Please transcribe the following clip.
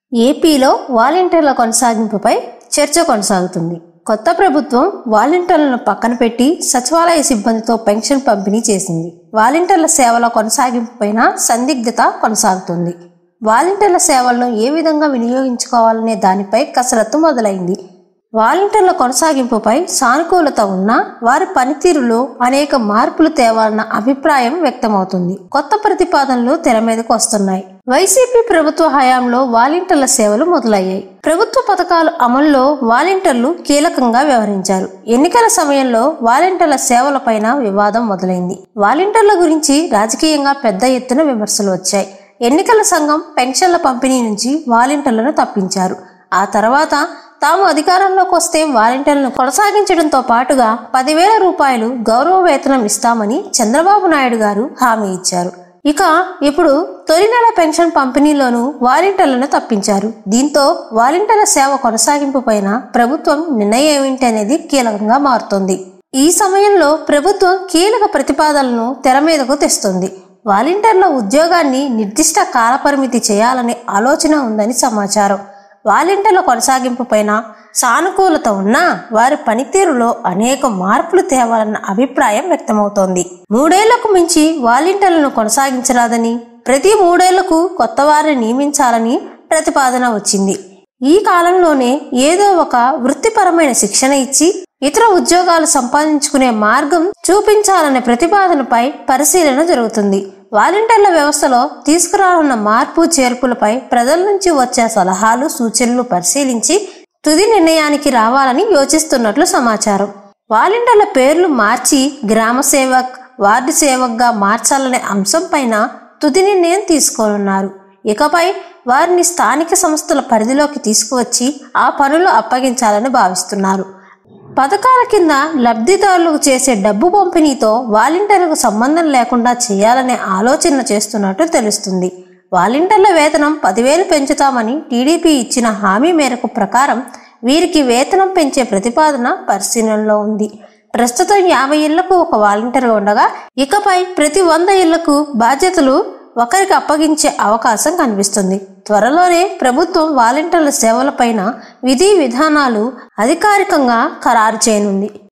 ఏపీలో వాలంటీర్ల కొనసాగింపుపై చర్చ కొనసాగుతుంది. కొత్త ప్రభుత్వం వాలంటీర్లను పక్కన పెట్టి సచివాలయ సిబ్బందితో పెన్షన్ పంపిణీ చేసింది. వాలంటీర్ల సేవల కొనసాగింపుపైన సందిగ్ధత కొనసాగుతుంది. వాలంటీర్ల సేవలను ఏ విధంగా వినియోగించుకోవాలనే దానిపై కసరత్తు మొదలైంది. వాలంటీర్ల కొనసాగింపుపై సానుకూలత ఉన్నా వారి పనితీరులో అనేక మార్పులు తేవాలన్న అభిప్రాయం వ్యక్తమవుతుంది. కొత్త ప్రతిపాదనలు తెర మీదకు వస్తున్నాయి. వైసీపీ ప్రభుత్వ హయాంలో వాలంటీర్ల సేవలు మొదలయ్యాయి. ప్రభుత్వ పథకాల అమల్లో వాలంటీర్లు కీలకంగా వ్యవహరించారు. ఎన్నికల సమయంలో వాలంటీర్ల సేవలపైన వివాదం మొదలైంది. వాలంటీర్ల గురించి రాజకీయంగా పెద్ద ఎత్తున విమర్శలు వచ్చాయి. ఎన్నికల సంఘం పెన్షన్ల పంపిణీ నుంచి వాలంటీర్లను తప్పించారు. ఆ తర్వాత తాము అధికారంలోకి వస్తే వాలంటీర్లను కొనసాగించడంతో పాటుగా 10,000 రూపాయలు గౌరవ వేతనం ఇస్తామని చంద్రబాబు నాయుడు గారు హామీ ఇచ్చారు. ఇక ఇప్పుడు తొలి నెల పెన్షన్ పంపిణీలోనూ వాలంటీర్లను తప్పించారు. దీంతో వాలంటీర్ల సేవ కొనసాగింపు పైన ప్రభుత్వం నిర్ణయం ఏమిటి అనేది కీలకంగా మారుతోంది. ఈ సమయంలో ప్రభుత్వం కీలక ప్రతిపాదనలను తెర మీదకు తెస్తుంది. వాలంటీర్ల ఉద్యోగాన్ని నిర్దిష్ట కాలపరిమితి చేయాలనే ఆలోచన ఉందని సమాచారం. వాలంటీర్ల కొనసాగింపు పైన సానుకూలత ఉన్నా వారి పనితీరులో అనేక మార్పులు తేవాలన్న అభిప్రాయం వ్యక్తమవుతోంది. 3 ఏళ్లకు మించి వాలంటీర్లను కొనసాగించరాదని, ప్రతి 3 ఏళ్లకు కొత్త వారిని నియమించాలని ప్రతిపాదన వచ్చింది. ఈ కాలంలోనే ఏదో ఒక వృత్తిపరమైన శిక్షణ ఇచ్చి ఇతర ఉద్యోగాలు సంపాదించుకునే మార్గం చూపించాలనే ప్రతిపాదనపై పరిశీలన జరుగుతుంది. వాలంటీర్ల వ్యవస్థలో తీసుకురానున్న మార్పు చేర్పులపై ప్రజల నుంచి వచ్చే సలహాలు, సూచనలు పరిశీలించి తుది నిర్ణయానికి రావాలని యోచిస్తున్నట్లు సమాచారం. వాలంటీర్ల పేర్లు మార్చి గ్రామ సేవక్, వార్డు సేవక్ గా మార్చాలనే అంశం పైన తుది నిర్ణయం తీసుకోనున్నారు. ఇకపై వారిని స్థానిక సంస్థల పరిధిలోకి తీసుకువచ్చి ఆ పనులు అప్పగించాలని భావిస్తున్నారు. పథకాల కింద లబ్ధిదారులకు చేసే డబ్బు పంపిణీతో వాలంటీర్లకు సంబంధం లేకుండా చేయాలనే ఆలోచన చేస్తున్నట్టు తెలుస్తుంది. వాలంటీర్ల వేతనం 10,000 పెంచుతామని టీడీపీ ఇచ్చిన హామీ మేరకు ప్రకారం వీరికి వేతనం పెంచే ప్రతిపాదన పరిశీలనలో ఉంది. ప్రస్తుతం 50 ఇళ్లకు ఒక వాలంటీర్ ఉండగా ఇకపై ప్రతి 100 ఇళ్లకు బాధ్యతలు ఒకరికి అప్పగించే అవకాశం కనిపిస్తుంది. త్వరలోనే ప్రభుత్వం వాలంటీర్ల సేవలపైన విధి విధానాలు అధికారికంగా ఖరారు చేయనుంది.